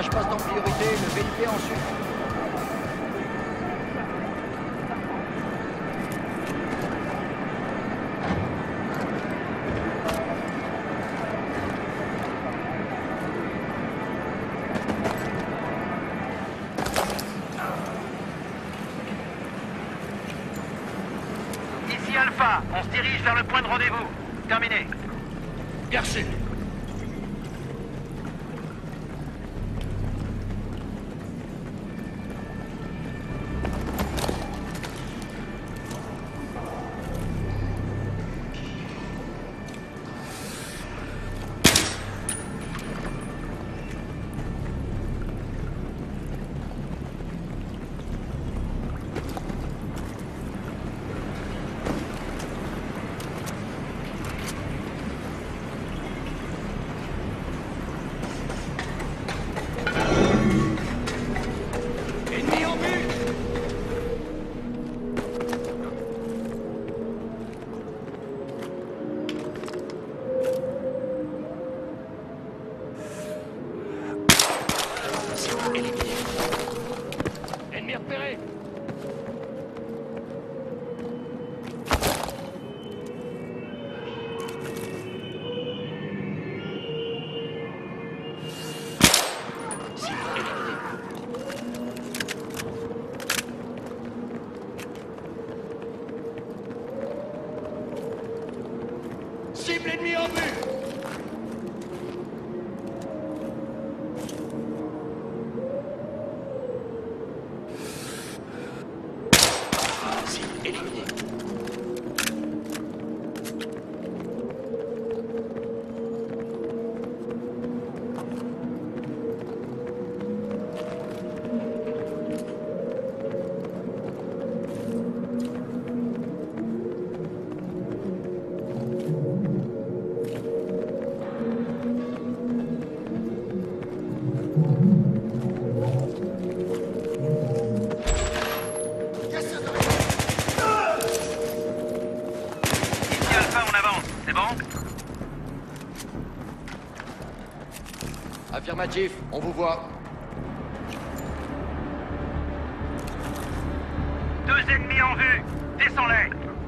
L'équipage passe en priorité, le VIP ensuite. Ici Alpha, on se dirige vers le point de rendez-vous. Terminé. Bien reçu. Ennemi en vue. Cible éliminée. Ennemi repéré. Cible éliminée. Cible ennemie en vue. Cible éliminée. Ici Alpha, on avance. C'est bon? Affirmatif, on vous voit. Deux ennemis en vue. Descends-les.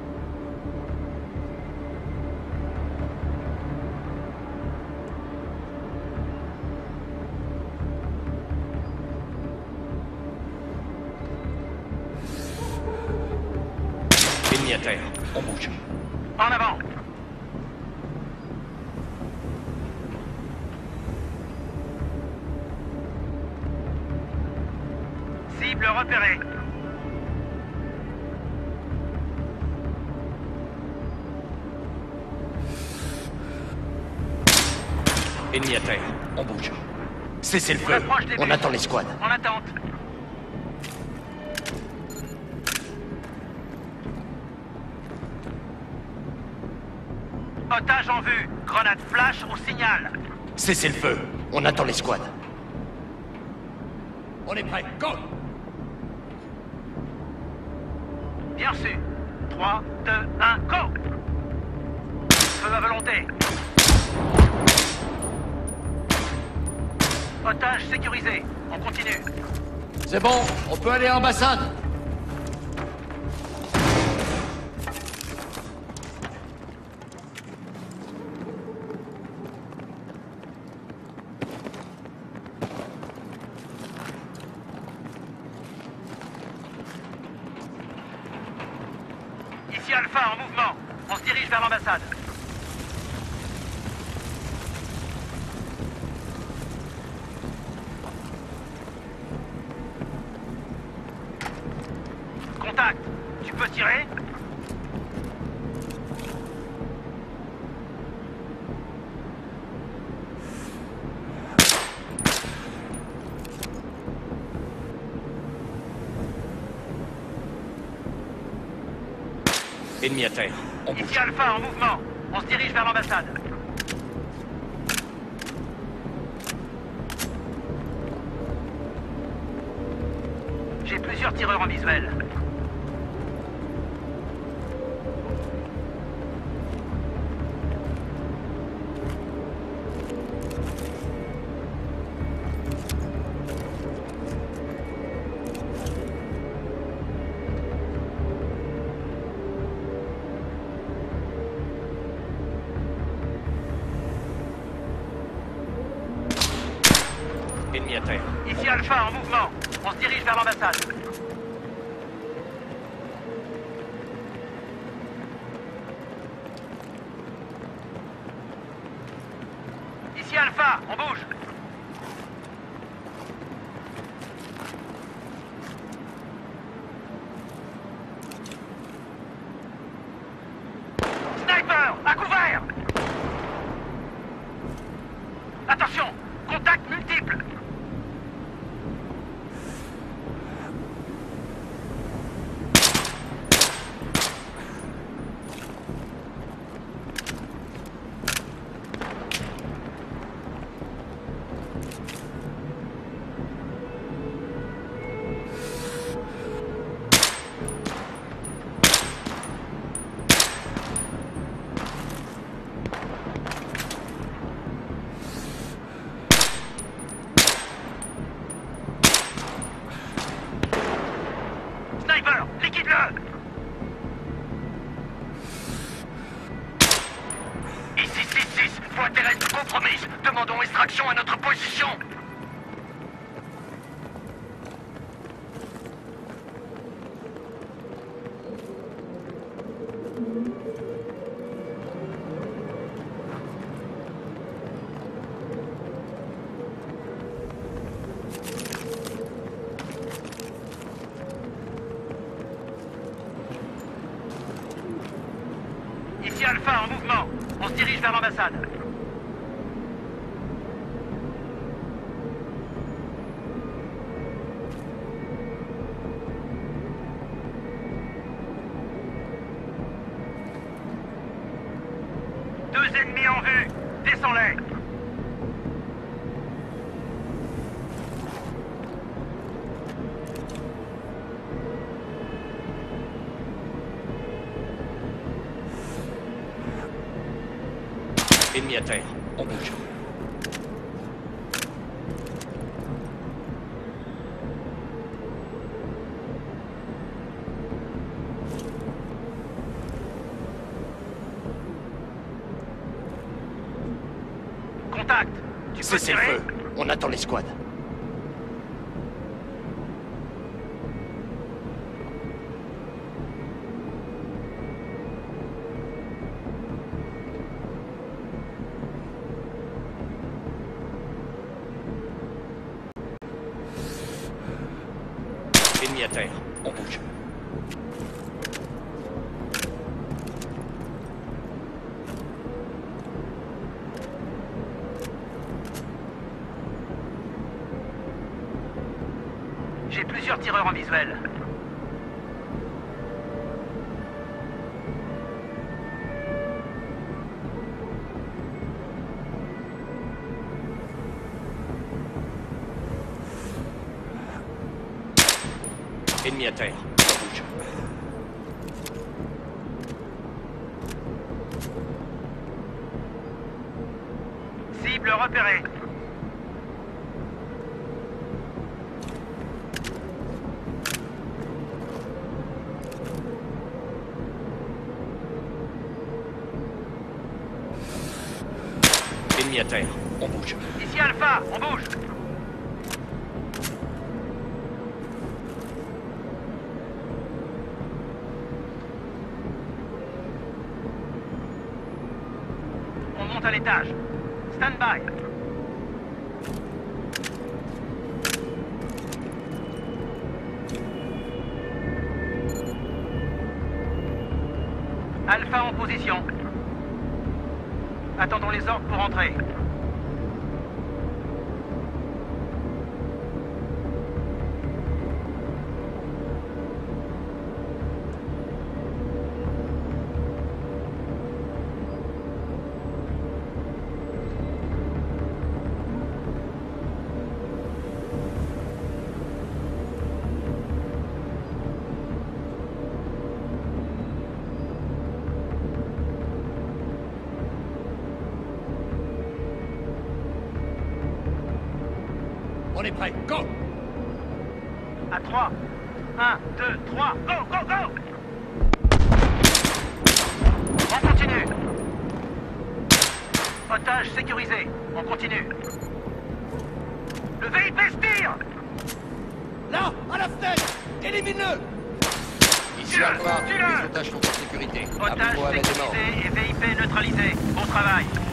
Ennemi à terre. On bouge. En avant. Cible repérée. Ennemi à terre. On bouge. Cessez le On feu. approche des On buts. attend l'escouade. En attente. Otage en vue. Grenade flash au signal. Cessez le feu. On attend l'escouade. On est prêt, go! Bien reçu. 3, 2, 1, go! Feu à volonté. Otage sécurisé. On continue. C'est bon, on peut aller à l'ambassade. Ici Alpha en mouvement. On se dirige vers l'ambassade. Contact. Tu peux tirer? Ennemi à terre. On bouge. Ici Alpha en mouvement. On se dirige vers l'ambassade. J'ai plusieurs tireurs en visuel. Ennemi à terre. Ici Alpha, en mouvement. On se dirige vers l'ambassade. Ici Alpha, on bouge. Sniper, à couvert. Attention, contact multiple. Sniper, liquide-le. Ici 6-6, voie terrestre compromise. Demandons extraction à notre position. Ici Alpha, en mouvement. On se dirige vers l'ambassade. Deux ennemis en vue. Descends-les. Ennemi à terre. On bouge. Contact. Tu peux Cessez le tirer. feu. On attend l'escouade. Ennemi à terre. On bouge. J'ai plusieurs tireurs en visuel. Ennemi à terre. On bouge. Cible repérée. Ennemi à terre. On bouge. Ici Alpha, on bouge. On monte à l'étage. Stand by. Alpha en position. Attendons les ordres pour entrer. On est prêt. Go! À 3. 1, 2, 3. Go, go, go! On continue. Otage sécurisé. On continue. Le VIP se tire! Là, à la fenêtre! Élimine-le! Ici Alpha, les otages sont en sécurité. Otage Bravo avec les morts. sécurisé et VIP neutralisé. Bon travail.